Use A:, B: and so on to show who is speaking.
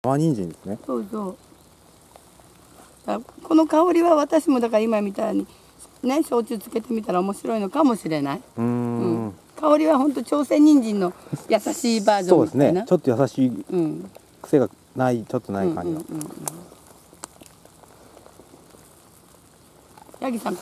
A: 生人参ですね。
B: そうそう。この香りは私もだから今みたいにね、焼酎つけてみたら面白いのかもしれない。うん。香りは本当朝鮮人参の優しいバージョンみたいな。そうです
A: ね。ちょっと優しい癖がない、ちょっとない感じの。
B: ヤギさん